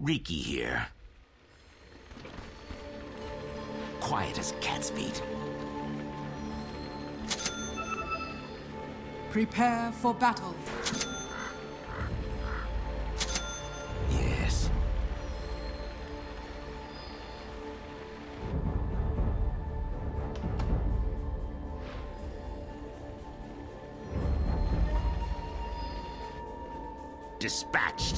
Riki here. Quiet as cat's feet. Prepare for battle. Yes. Dispatched.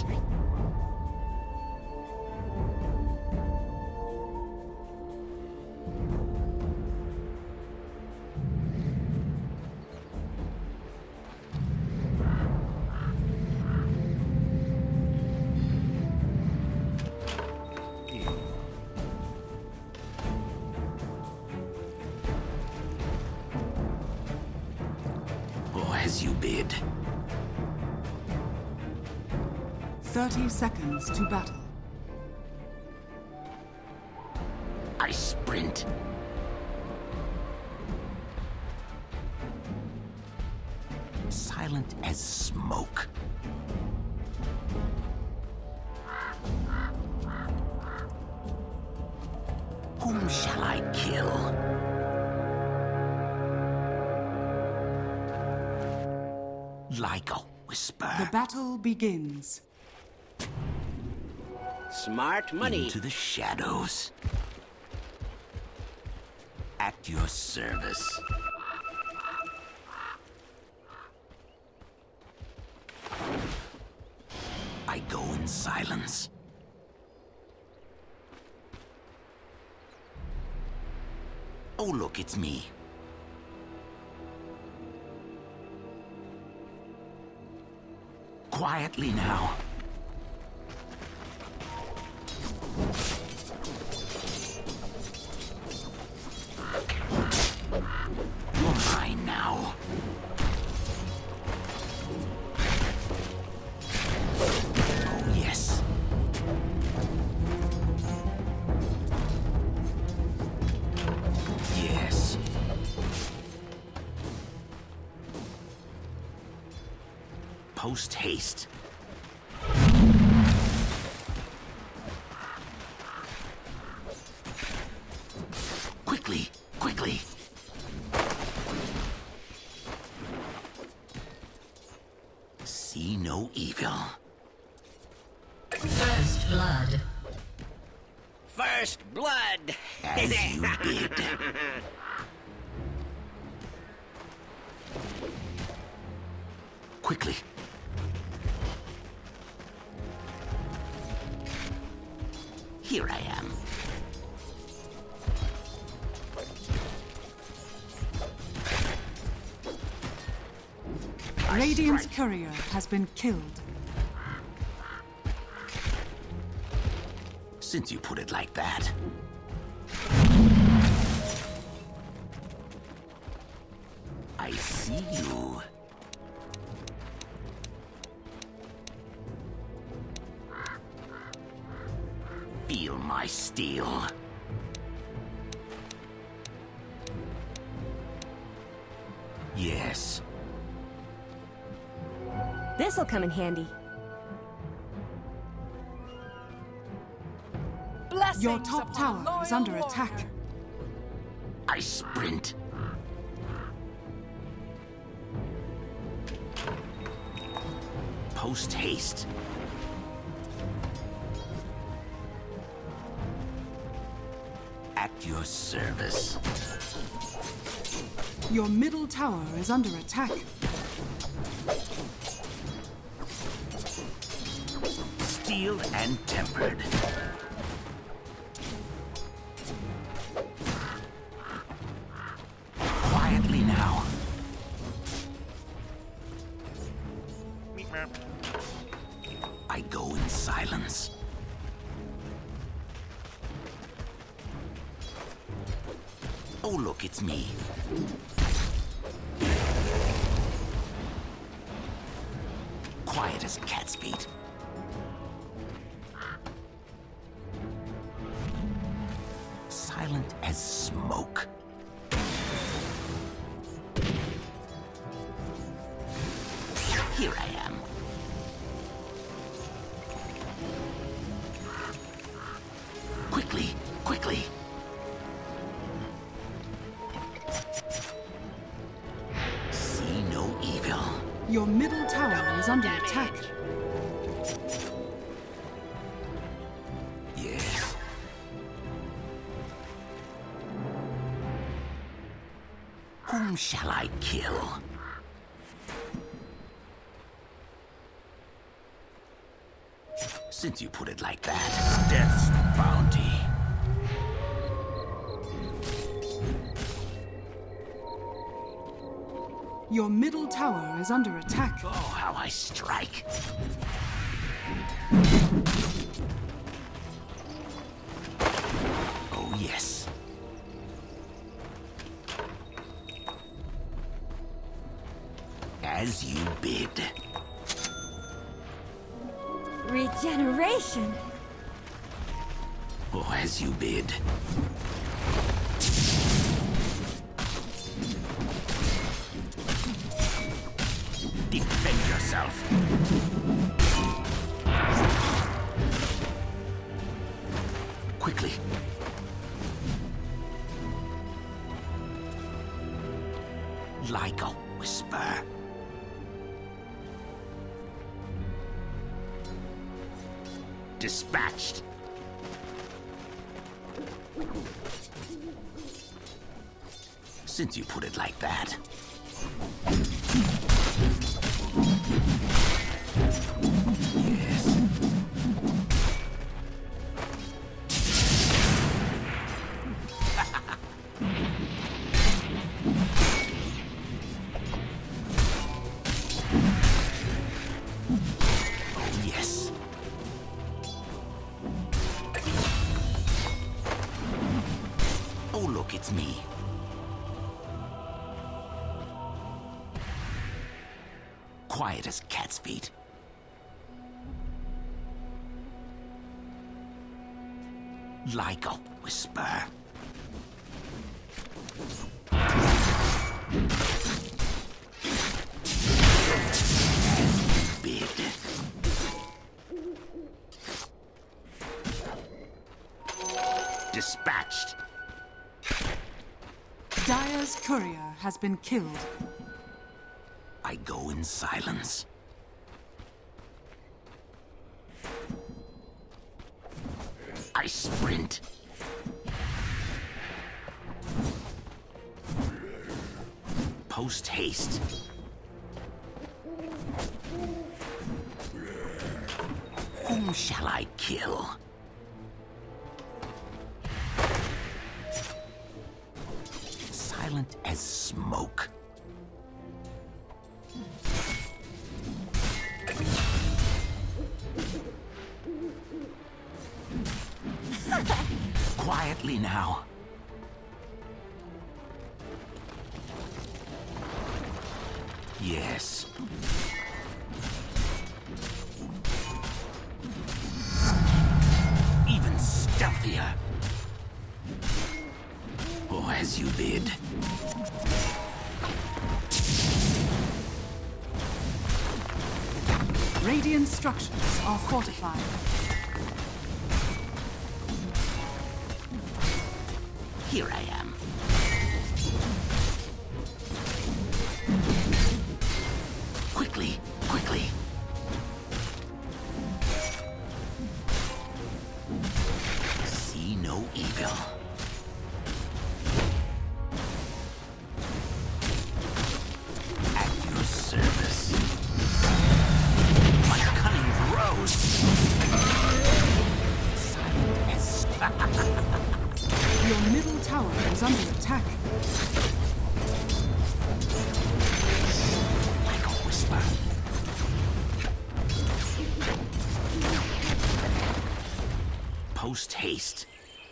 As you bid. 30 seconds to battle. I sprint. Silent as smoke. Whom shall I kill? Like a whisper. The battle begins. Smart money. Into the shadows. At your service. I go in silence. Oh, look, it's me. Quietly now. You're mine now. Oh, yes. Yes. Post haste. Quickly, quickly. See no evil. First blood. First blood. As you bid. Quickly. Here I am. Radiant's courier has been killed. Since you put it like that. I see you. Feel my steel. Yes. This'll come in handy. Your top tower is under attack. I sprint. Post haste. At your service. Your middle tower is under attack. Steeled and tempered. Quietly now. I go in silence. Oh, look, it's me. Quiet as cat's feet. Silent as smoke. Here I am. Your middle tower is under attack. Yes. Whom shall I kill? Since you put it like that, death's bounty. Your middle tower is under attack. Oh, how I strike. Oh, yes. As you bid. Regeneration. Oh, as you bid. Defend yourself. Quickly. Like a whisper. Dispatched. Since you put it like that. Yes. Oh, yes. Oh, look, it's me. Quiet as cat's feet. Like a whisper. Bid. Dispatched. Dire's courier has been killed. I go in silence. I sprint. Post haste. Whom shall I kill? Silent as smoke. Quietly now. Yes. Even stealthier. Oh, as you bid. Radiant structures are fortified. Here I am. Quickly, quickly. See no evil. At your service. My cunning grows. Silent as... Your middle tower is under attack. Like a whisper. Post haste.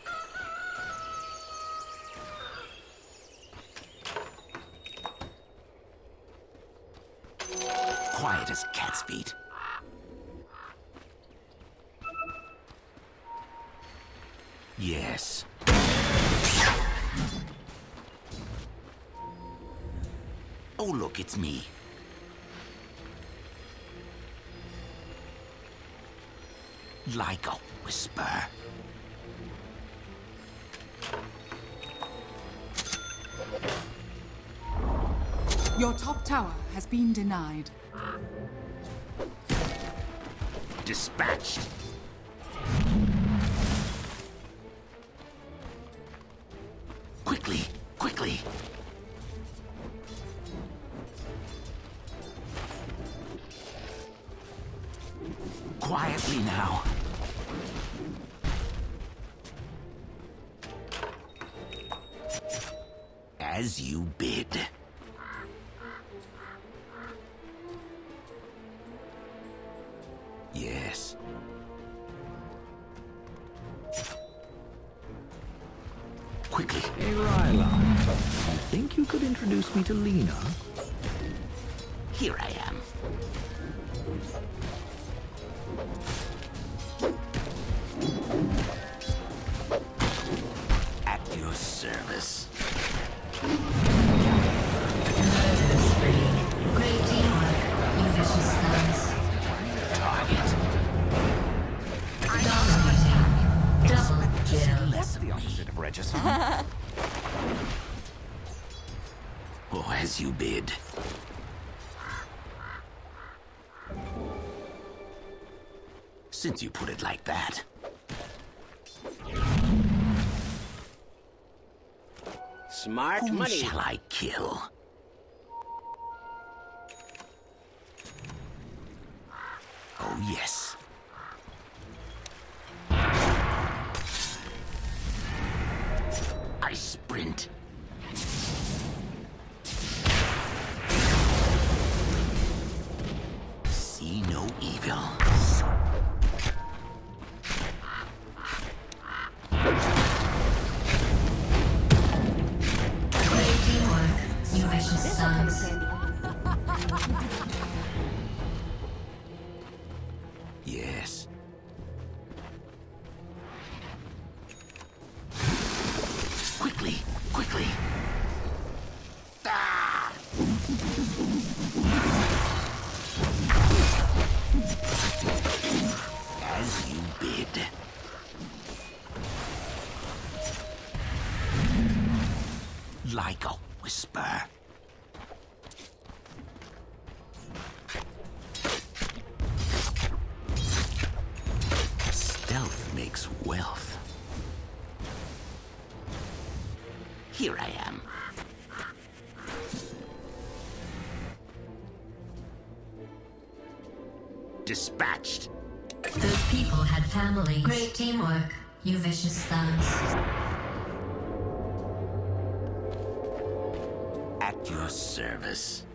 Quiet as cat's feet. Yes. Oh, look, it's me. Like a whisper. Your top tower has been denied. Dispatched. Quickly, quickly. Quietly now. As you bid. Yes. Quickly. Hey, Ryla. You think you could introduce me to Lena? Here I am. At your service. Great teamwork, you vicious slugs. Target. Dominating. Double kill. Less the opposite of regicide. Oh, as you bid. Since you put it like that. Smart Whom money. shall I kill? Oh, yes. I sprint. See no evil. Great teamwork, you vicious This'll come in slugs. handy. Yes. Quickly, quickly. Ah! As you bid. Like a whisper. Stealth makes wealth. Here I am. Dispatched. Those people had families. Great teamwork, you vicious thugs. At your service.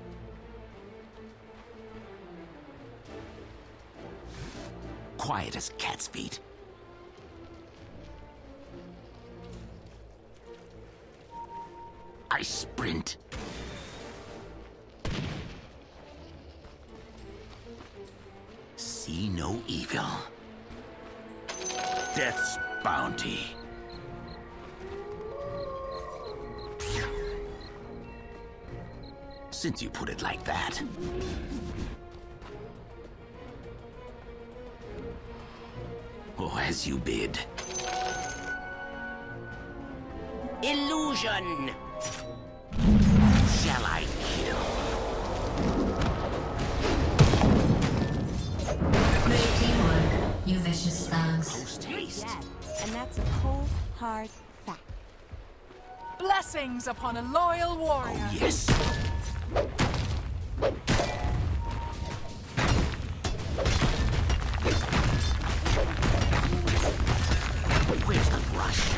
Quiet as cat's feet. I sprint. See no evil. Death's bounty. Since you put it like that. Oh, as you bid. Illusion. Shall I kill? Great teamwork, you vicious thugs. Post haste. Yes, and that's a cold, hard fact. Blessings upon a loyal warrior. Oh, yes. Where's the rush?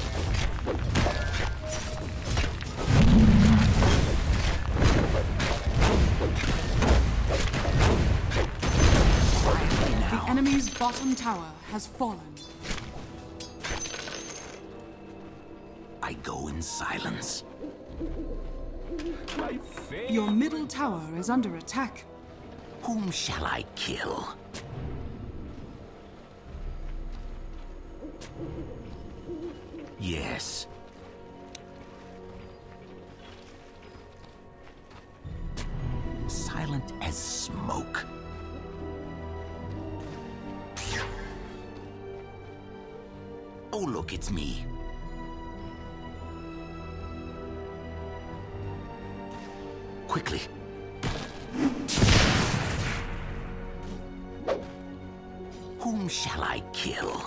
Quietly The now. enemy's bottom tower has fallen. I go in silence. Your middle tower is under attack. Whom shall I kill? Yes. Silent as smoke. Oh, look, it's me. Quickly. Whom shall I kill?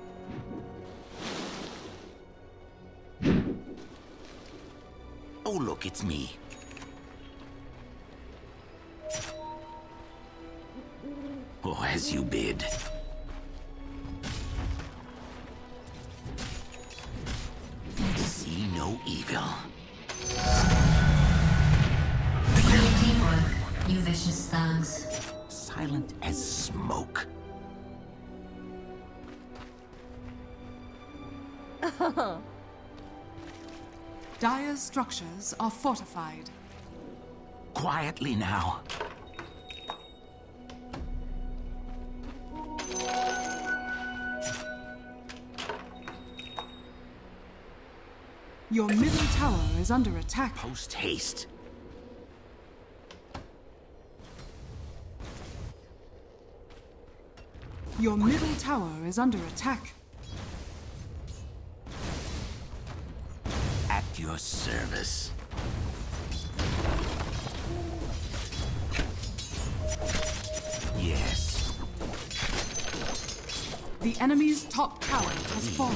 Oh, look, it's me. Oh, as you bid. See no evil. Great teamwork, you vicious thugs. Silent as smoke. Dire's structures are fortified. Quietly now. Your middle tower is under attack. Post haste. Your middle tower is under attack. At your service. Yes. The enemy's top tower has fallen.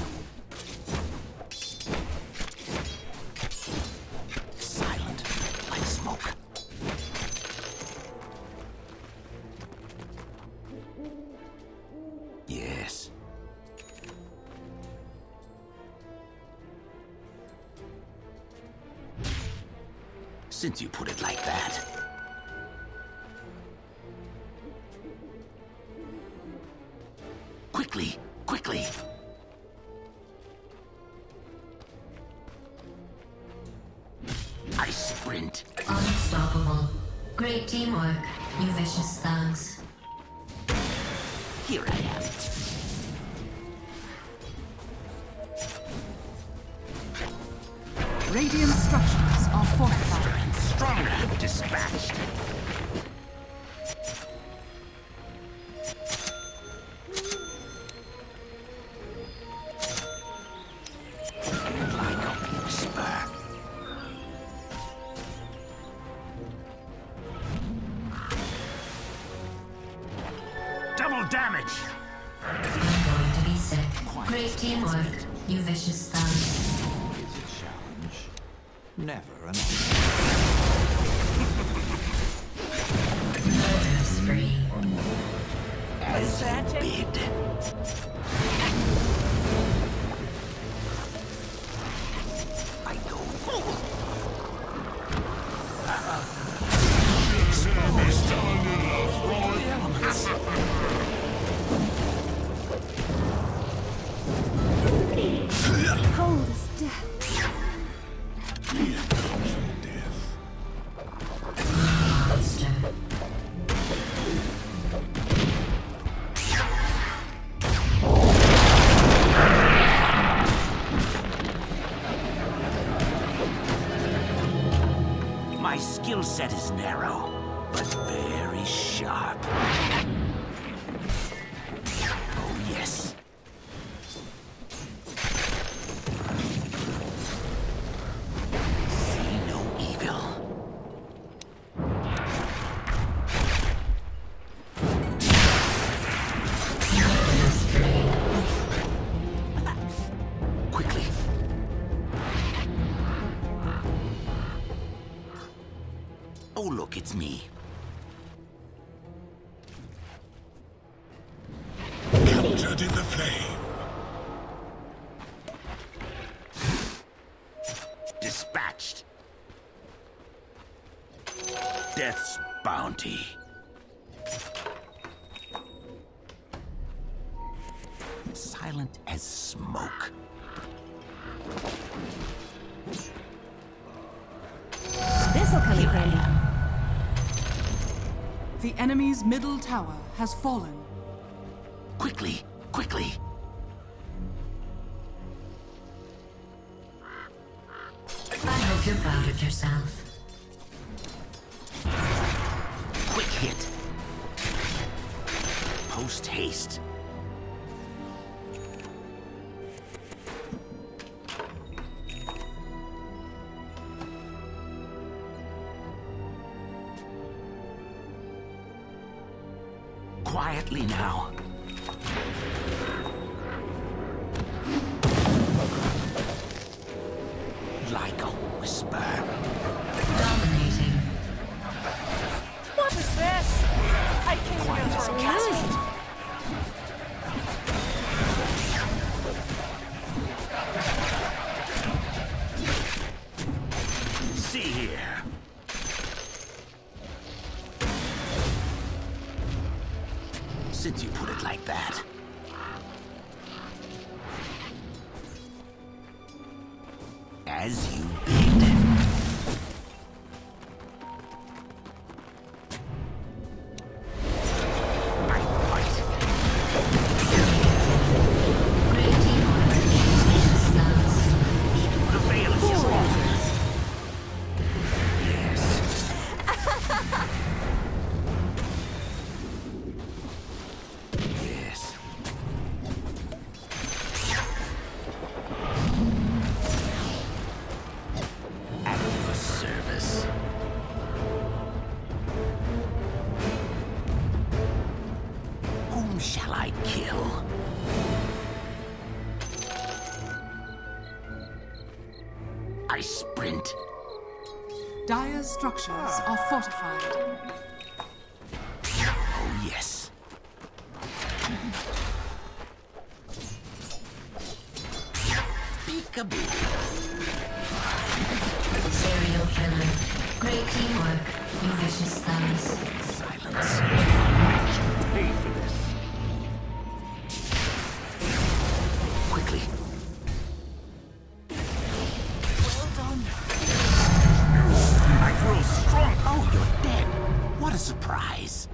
Silent like smoke. Yes. Since you put it like that. Quickly, quickly. I sprint. Unstoppable. Great teamwork, you vicious thugs. Here I am. Radiant structures are fortified. And stronger. Dispatched. Like a whisper. Double damage. I'm going to be sick. Great teamwork, you vicious thugs. It's a challenge. Never enough. Murder spree. As you bid. I go forward. Exposed. All the elements. Cold as death. Monster. My skill set is narrow, but very sharp. Oh, yes. See no evil. Murder spree. Quickly. Oh, look, it's me. Captured in the flame. Dispatched. Death's bounty. Silent as smoke. This'll come in handy. The enemy's middle tower has fallen. Quickly, quickly. I hope you're proud of yourself. Quick hit. Post haste. Quietly now. Like a whisper. Dominating. What is this? I came here for a ride. See here. Since you put it like that. As you bid. I fight. Great teamwork. Vicious stance. The veil is strong. Yes. Yes. At your service. Whom shall I kill? I sprint. Dire's structures are fortified. Oh, yes. Peekaboo. Serial killer. Great teamwork. You vicious thumbs. Silence. I should pay for this. Quickly. Well done. I grow strong. Oh, you're dead. What a surprise.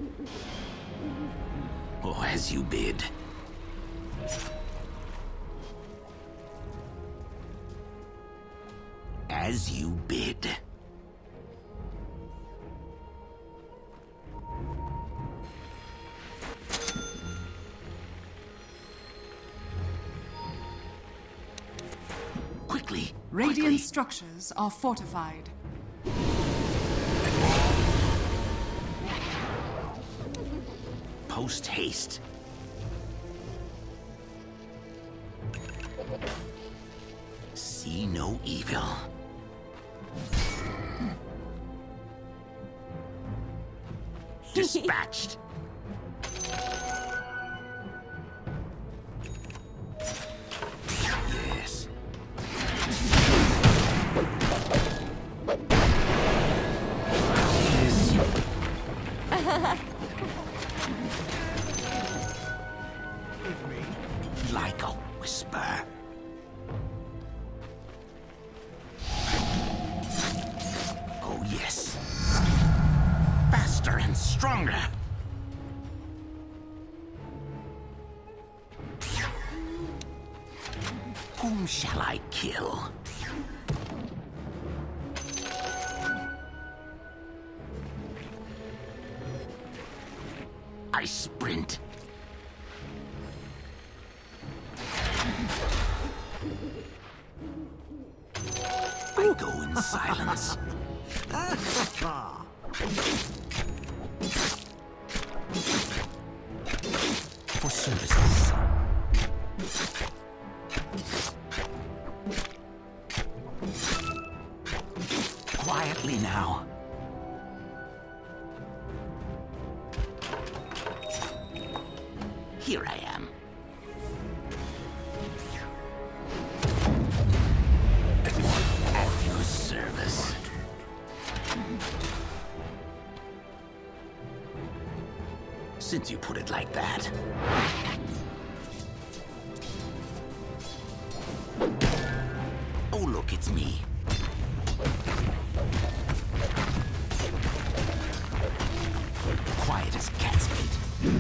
Oh, as you bid. As you bid. Quickly. Radiant structures are fortified. Post haste. See no evil. Dispatched. Yes. Like a whisper. Oh, yes. Faster and stronger. Whom shall I kill? I sprint. I go in silence. For services. Quietly now. Here I am. At your service. Since you put it like that. Oh, look, it's me. Quiet as cat's feet.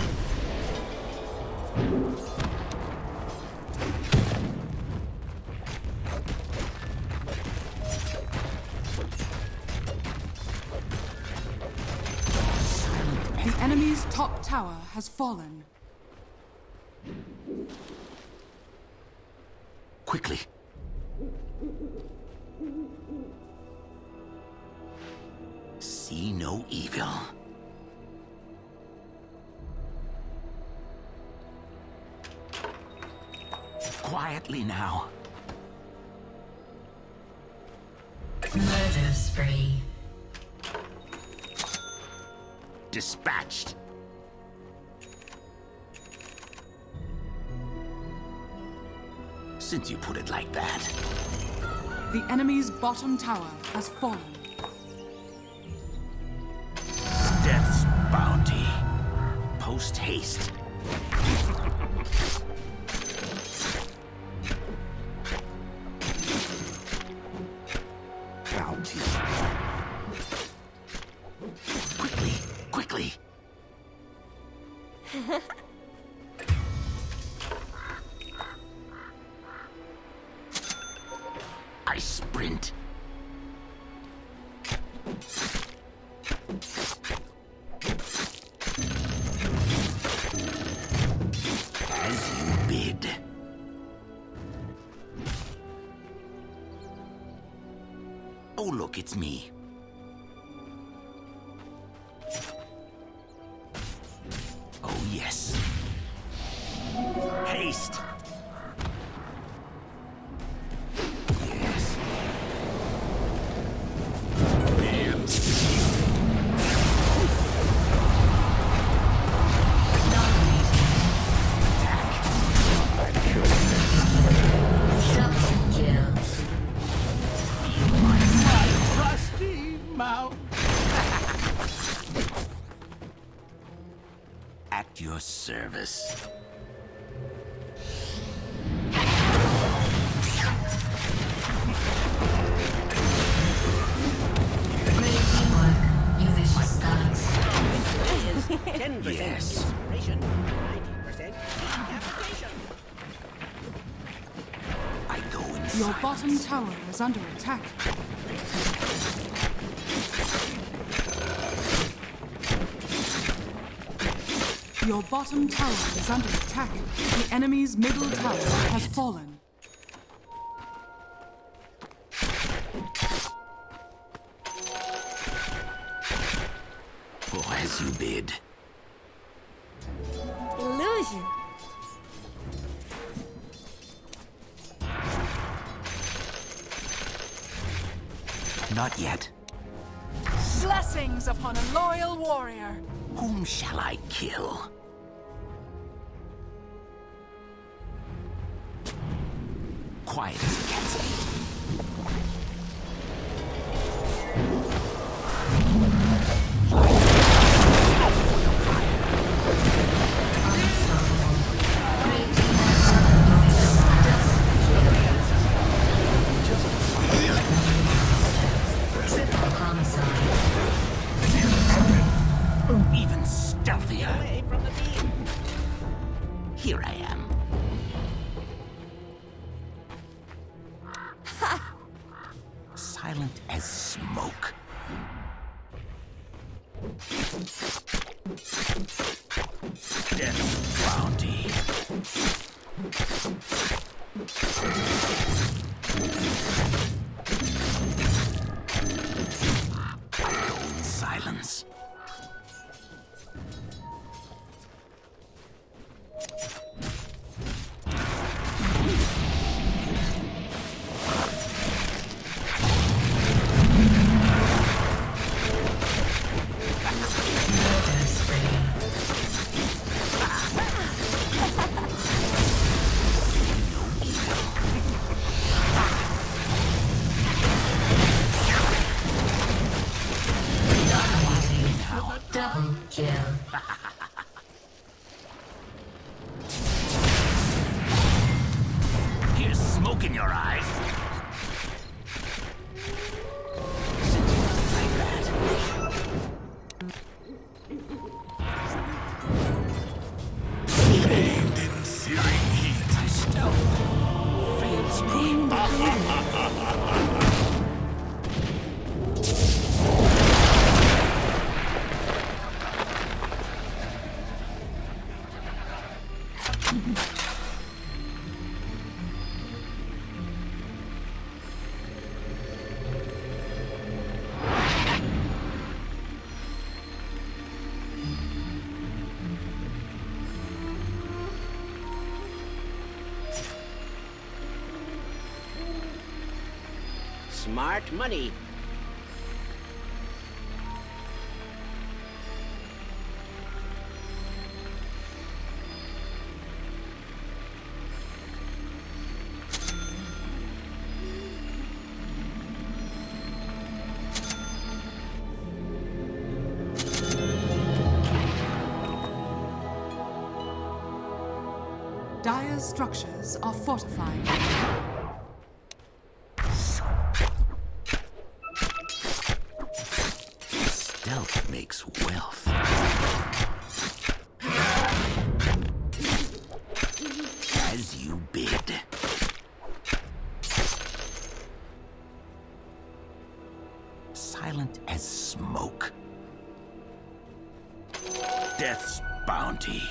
The enemy's top tower has fallen. Quickly. See no evil. quietly now. Murder spree. Dispatched. Since you put it like that. The enemy's bottom tower has fallen. Death's bounty. Post haste. Bounty. Quickly, quickly. I sprint. As you bid. Oh, look, it's me. Oh, yes. Haste. Yes. Double kill. Rusty mouth. At your service. Great teamwork, you vicious thugs. 10% Yes. inspiration, 90% decapitation. I go in Your silence. bottom tower is under attack. Your bottom tower is under attack. The enemy's middle tower has fallen. Oh, as you bid. Illusion. Not yet. Blessings upon a loyal warrior. Whom shall I kill? Quiet as a cat's feet. Unstoppable. Great teamwork, you vicious thugs. Triple homicide. Even stealthier. Away from the beam. Here I am. Silent as smoke. Death's bounty. I go in silence. Murder spree. Dominating. Double kill. Here's smoke in your eyes. Since you put it like that. Bathed in searing heat. My stealth fails me. Smart money. Dire's structures are fortified. Stealth makes wealth. As you bid. Silent as smoke. Death's bounty.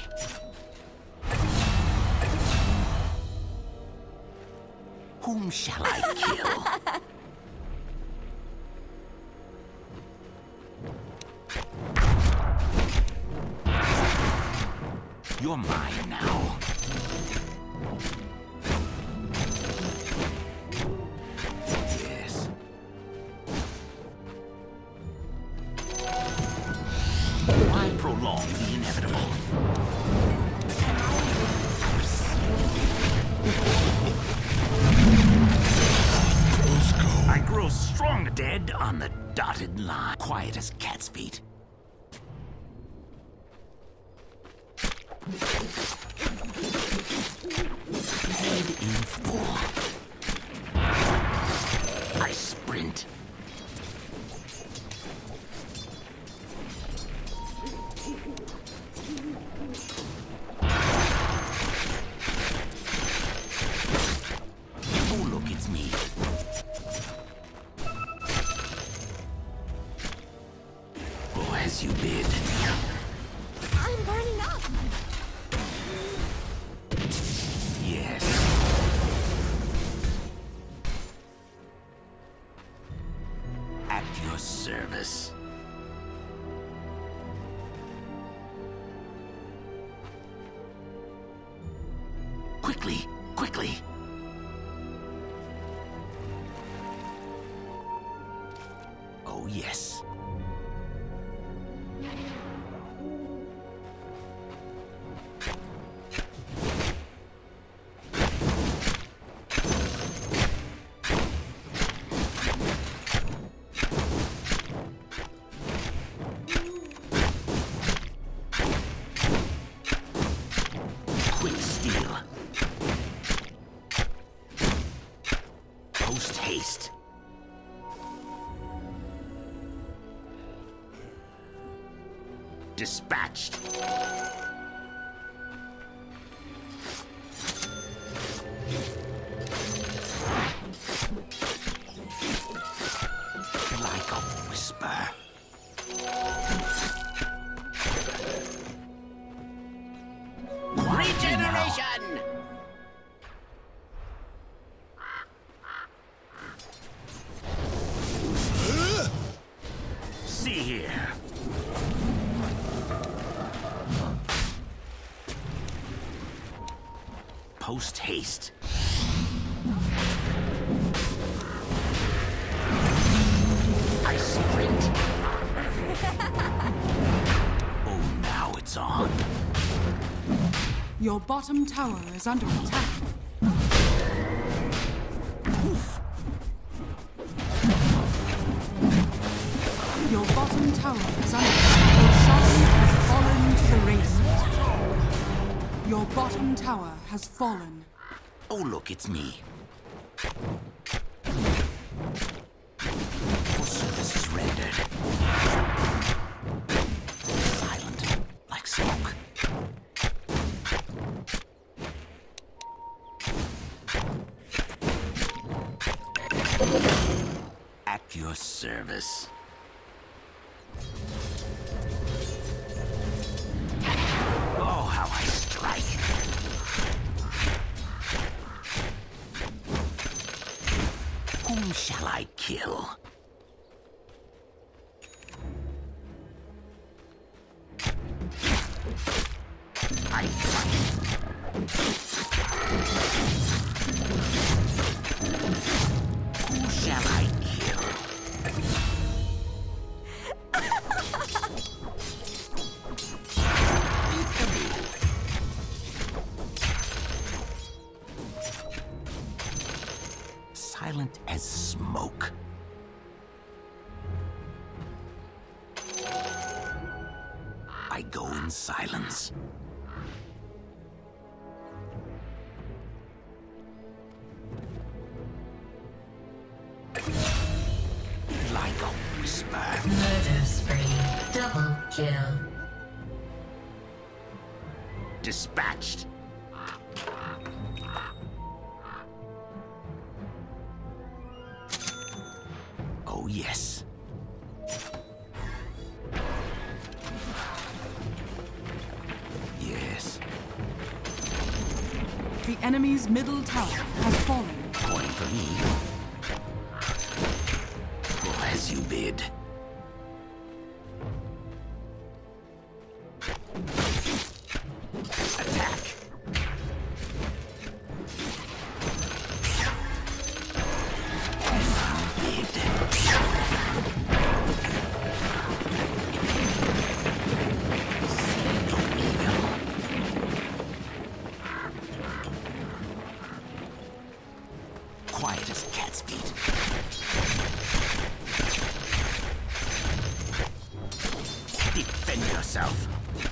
Whom shall I kill? You're mine now. Yes. Why prolong the inevitable? I grow strong dead on the dotted line. Quiet as cat's feet. Head in full. I sprint. Oh, look, it's me. Oh, as you bid. I'm burning up. Yes. At your service. Quickly, quickly. Oh, yes. Quick steel. Post haste. Dispatched. Like a whisper. Regeneration! See here. Post haste. I sprint. Oh, now it's on. Your bottom tower is under attack. Poof. Your bottom tower is under attack. Your shrine has fallen to the radiant. Your bottom tower has fallen. Oh, look, it's me. Your service is rendered. Silent, like smoke. At your service. Oh, how I strike. Whom shall I kill? I fight. Who shall I kill? go in silence. Like a whisper. Murder spree. Double kill. Dispatched. Oh, yes. Yes. The enemy's middle tower has fallen. Going for me. Oh, as you bid. Attack. Quiet as cat's feet. Defend yourself.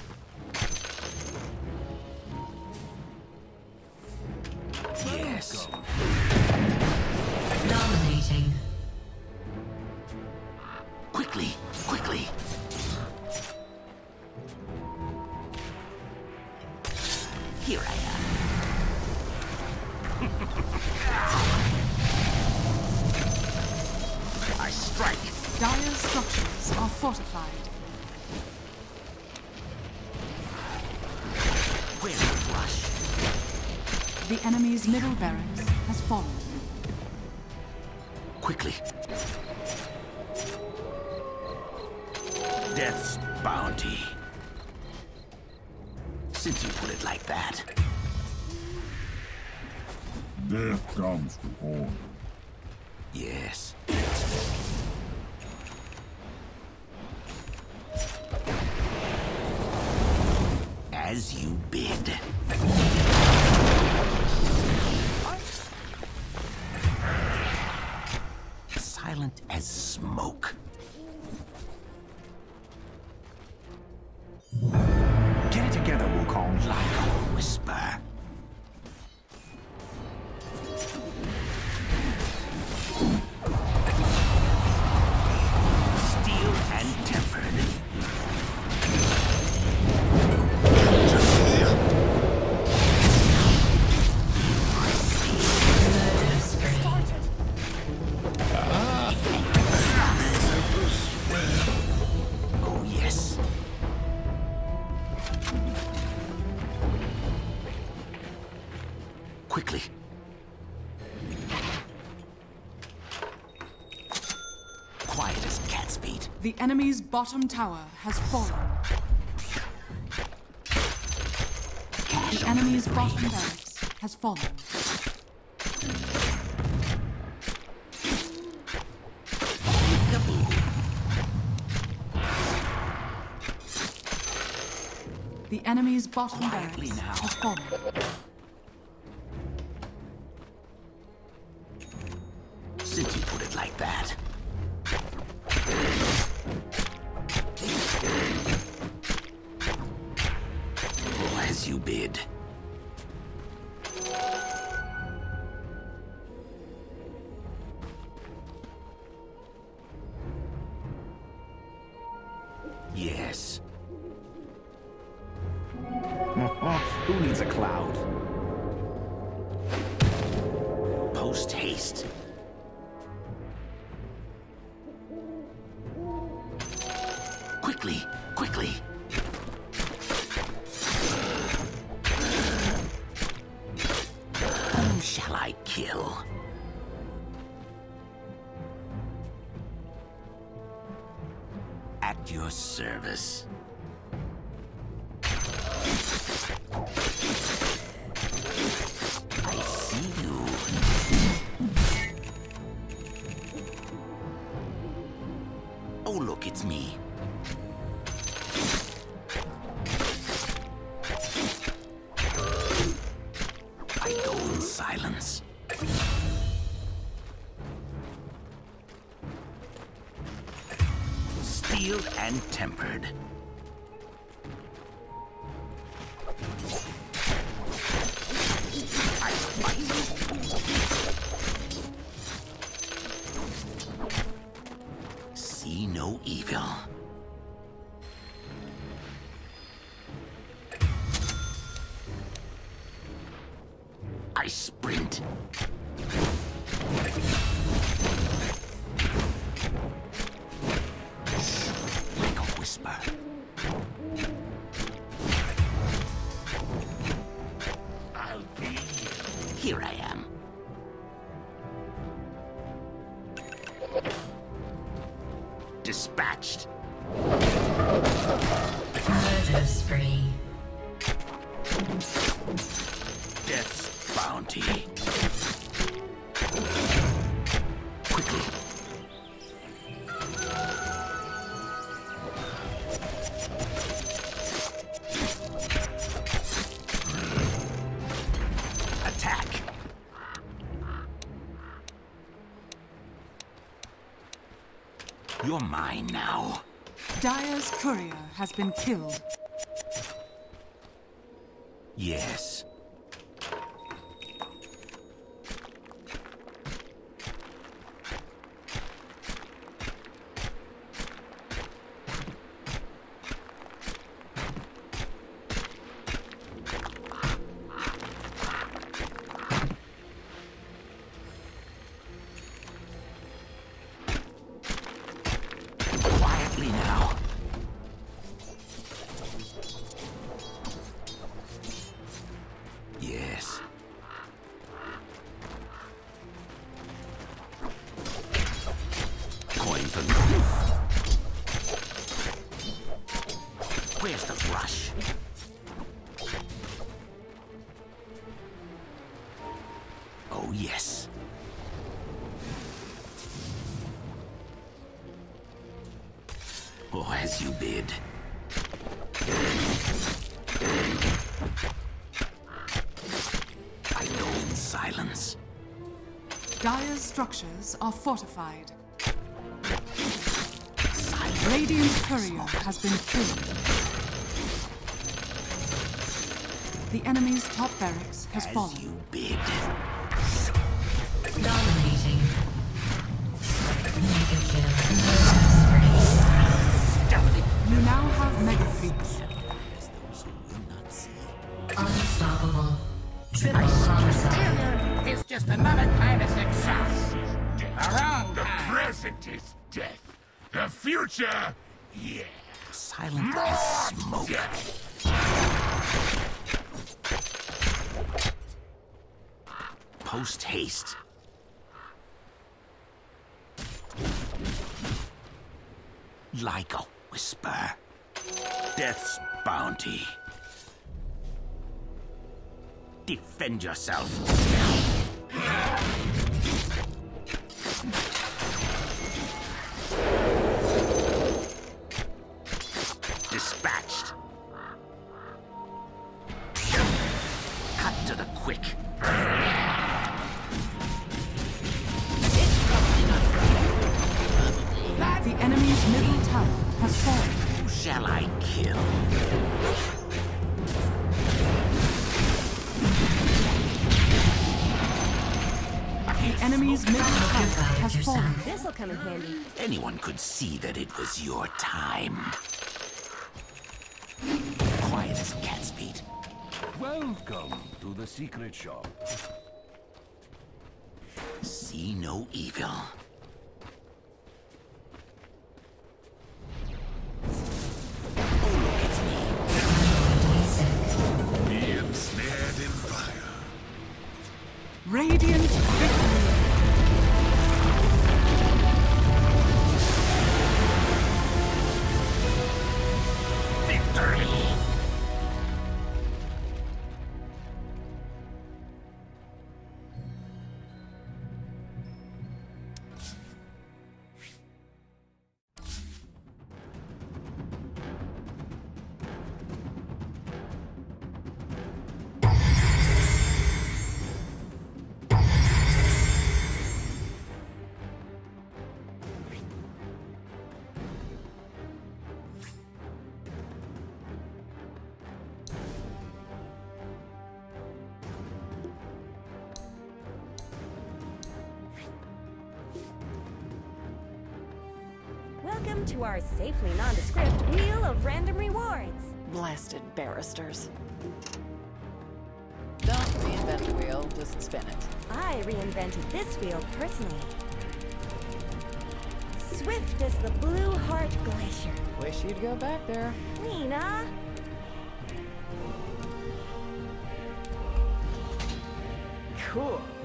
Yes. Dominating. Quickly, quickly. Here I am. I strike. Dire structures are fortified. Where's the rush? The enemy's middle barracks has fallen. Quickly. Death's bounty. Since you put it like that. Death comes to all. Yes. As you bid. Silent as smoke. Get it together, Wukong. Like a whisper. Steel and tempered. Murder spree. Oh, yes. Quickly. Quiet as cat's feet. The enemy's bottom tower has fallen. Cash The on enemy's delivery. bottom barracks has fallen. The enemy's bottom Quietly barracks now. has fallen. Since you put it like that. Oh, as you bid. Yes. Who needs a cloud? Post haste. Quickly, quickly. Whom shall I kill? At your service. I see you. Oh, look, it's me. I go in silence. Steel and tempered. See no evil. I sprint. Like a whisper. I'll be here. I am. Dispatched. Murder spree. Death's bounty. Quickly. Attack. You're mine now. Dire's courier has been killed. Yes. Quietly now. Yes. Coin for me. Where's the rush? Oh, yes. Oh, as you bid. I go in silence. Dire's structures are fortified. Radiant's courier has been killed. The enemy's top barracks has As fallen. you bid. Dominating. Mega kill. Murder spree. Stealthy. You now have mega creeps. As those who will not see. Unstoppable. Triple homicide. Failure is just another kind of success. The wrong The kind. present is death. The future, yeah. Silent as smoke. Post haste. Like a whisper. Death's bounty. Defend yourself. Dispatched. Cut to the quick. The enemy's middle tower has fallen. Who shall I kill? The enemy's middle tower has Your fallen. son. This'll come in handy. Anyone could see that it was your time. Quiet as cat's feet. Welcome to the secret shop. See no evil. Oh, look, it's me. Be ensnared in fire. Radiant victory. Victory! to our safely nondescript Wheel of Random Rewards. Blasted barristers. Don't reinvent the wheel, just spin it. I reinvented this wheel personally. Swift as the Blue Heart Glacier. Wish you'd go back there. Lena! Cool.